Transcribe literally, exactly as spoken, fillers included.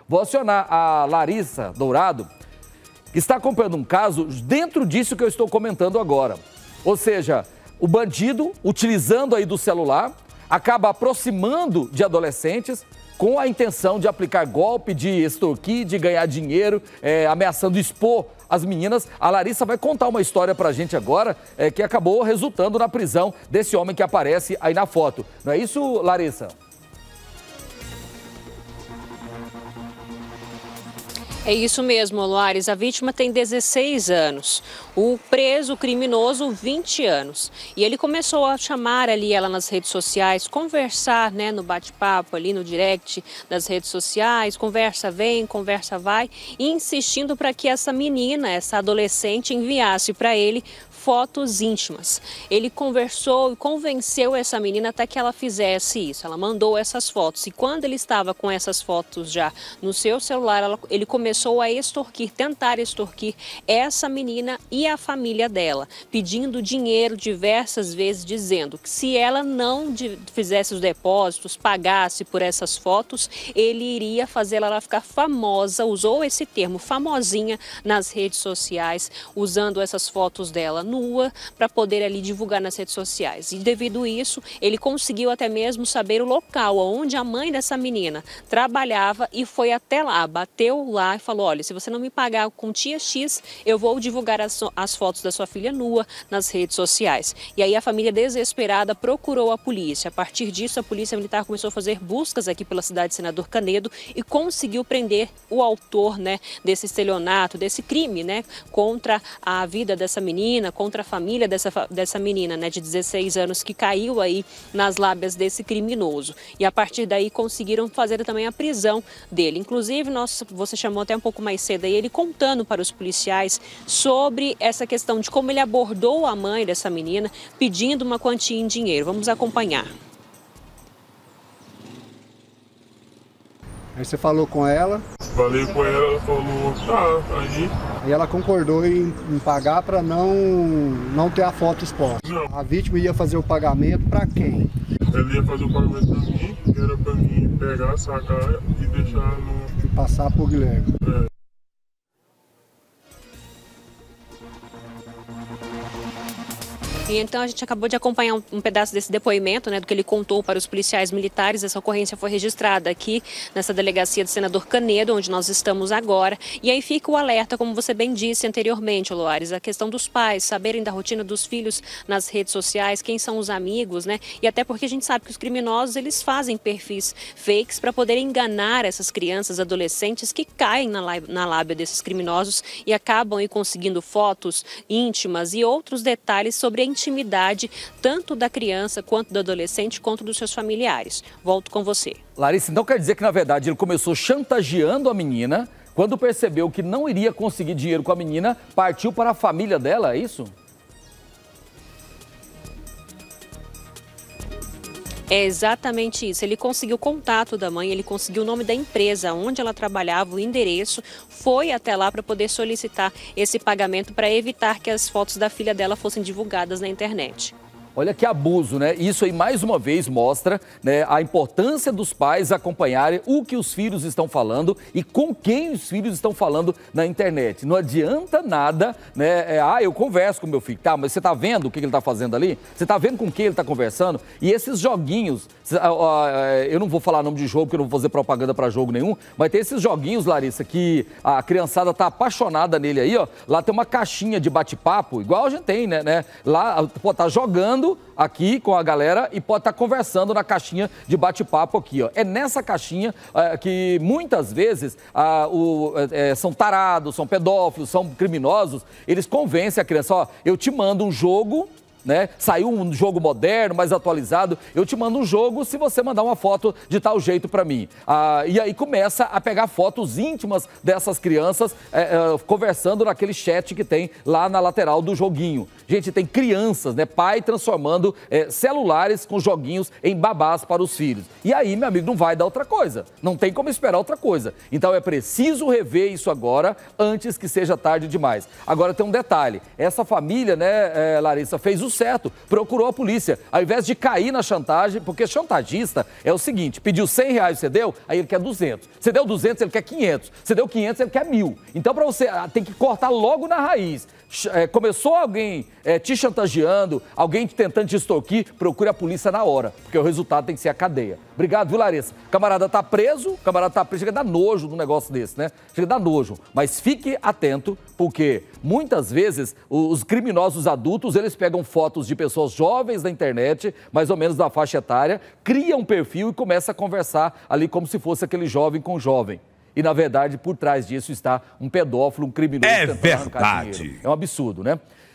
Vou acionar a Larissa Dourado, que está acompanhando um caso dentro disso que eu estou comentando agora. Ou seja, o bandido, utilizando aí do celular, acaba aproximando de adolescentes com a intenção de aplicar golpe, de extorquir, de ganhar dinheiro, é, ameaçando expor as meninas. A Larissa vai contar uma história pra gente agora, é, que acabou resultando na prisão desse homem que aparece aí na foto. Não é isso, Larissa? É isso mesmo, Loares. A vítima tem dezesseis anos. O preso, o criminoso, vinte anos. E ele começou a chamar ali ela nas redes sociais, conversar, né, no bate-papo ali no direct das redes sociais, conversa vem, conversa vai, e insistindo para que essa menina, essa adolescente, enviasse para ele fotos íntimas. Ele conversou e convenceu essa menina até que ela fizesse isso. Ela mandou essas fotos e quando ele estava com essas fotos já no seu celular, ela, ele começou a extorquir, tentar extorquir essa menina e a família dela, pedindo dinheiro diversas vezes, dizendo que se ela não de, fizesse os depósitos, pagasse por essas fotos, ele iria fazer ela ficar famosa, usou esse termo, famosinha, nas redes sociais, usando essas fotos dela nua para poder ali divulgar nas redes sociais. E devido a isso, ele conseguiu até mesmo saber o local onde a mãe dessa menina trabalhava e foi até lá, bateu lá e falou: olha, se você não me pagar com tia X, eu vou divulgar as, as fotos da sua filha nua nas redes sociais. E aí a família desesperada procurou a polícia. A partir disso, a polícia militar começou a fazer buscas aqui pela cidade de Senador Canedo e conseguiu prender o autor, né, desse estelionato, desse crime, né, contra a vida dessa menina, contra a família dessa, dessa menina, né, de dezesseis anos, que caiu aí nas lábias desse criminoso. E a partir daí conseguiram fazer também a prisão dele. Inclusive, nós, você chamou até um pouco mais cedo aí, ele contando para os policiais sobre essa questão de como ele abordou a mãe dessa menina, pedindo uma quantia em dinheiro. Vamos acompanhar. Aí você falou com ela? Falei com ela, ela falou, tá, aí... Aí ela concordou em, em pagar para não, não ter a foto exposta. Não. A vítima ia fazer o pagamento para quem? Ela ia fazer o pagamento para mim, que era para mim pegar, sacar e deixar no... E passar pro Guilherme. É. E então a gente acabou de acompanhar um, um pedaço desse depoimento, né, do que ele contou para os policiais militares. Essa ocorrência foi registrada aqui nessa delegacia do Senador Canedo, onde nós estamos agora. E aí fica o alerta, como você bem disse anteriormente, Loares, a questão dos pais saberem da rotina dos filhos nas redes sociais, quem são os amigos, né? E até porque a gente sabe que os criminosos, eles fazem perfis fakes para poder enganar essas crianças, adolescentes que caem na, na lábia desses criminosos e acabam aí conseguindo fotos íntimas e outros detalhes sobre a intimidade tanto da criança quanto do adolescente quanto dos seus familiares. Volto com você. Larissa, então quer dizer que na verdade ele começou chantageando a menina, quando percebeu que não iria conseguir dinheiro com a menina, partiu para a família dela, é isso? É exatamente isso. Ele conseguiu o contato da mãe, ele conseguiu o nome da empresa onde ela trabalhava, o endereço, foi até lá para poder solicitar esse pagamento para evitar que as fotos da filha dela fossem divulgadas na internet. Olha que abuso, né? Isso aí mais uma vez mostra, né, a importância dos pais acompanharem o que os filhos estão falando e com quem os filhos estão falando na internet. Não adianta nada, né? É, ah, eu converso com meu filho. Tá, mas você tá vendo o que ele tá fazendo ali? Você tá vendo com quem ele tá conversando? E esses joguinhos, eu não vou falar nome de jogo, porque eu não vou fazer propaganda para jogo nenhum, mas tem esses joguinhos, Larissa, que a criançada tá apaixonada nele aí, ó. Lá tem uma caixinha de bate-papo, igual a gente tem, né? né? Lá, pô, tá jogando aqui com a galera e pode estar conversando na caixinha de bate-papo aqui, ó. É nessa caixinha é, que muitas vezes ah, o, é, são tarados, são pedófilos, são criminosos, eles convencem a criança, ó, eu te mando um jogo, né? Saiu um jogo moderno, mais atualizado, eu te mando um jogo se você mandar uma foto de tal jeito para mim. Ah, e aí começa a pegar fotos íntimas dessas crianças é, é, conversando naquele chat que tem lá na lateral do joguinho. Gente, tem crianças, né? Pai transformando é, celulares com joguinhos em babás para os filhos. E aí, meu amigo, não vai dar outra coisa. Não tem como esperar outra coisa. Então é preciso rever isso agora, antes que seja tarde demais. Agora tem um detalhe. Essa família, né, é, Larissa, fez os certo, procurou a polícia. Ao invés de cair na chantagem, porque chantagista é o seguinte, pediu cem reais, você deu, aí ele quer duzentos. Você deu duzentos, ele quer quinhentos. Você deu quinhentos, ele quer mil. Então, para você, tem que cortar logo na raiz. É, começou alguém é, te chantageando, alguém tentando te extorquir, procure a polícia na hora, porque o resultado tem que ser a cadeia. Obrigado, viu, Larissa? Camarada tá preso, camarada tá preso, chega a dar nojo num negócio desse, né? Chega a dar nojo. Mas fique atento, porque muitas vezes os criminosos adultos, eles pegam fotos de pessoas jovens na internet, mais ou menos da faixa etária, criam um perfil e começam a conversar ali como se fosse aquele jovem com jovem. E, na verdade, por trás disso está um pedófilo, um criminoso é tentando arrancar verdade. dinheiro. É um absurdo, né?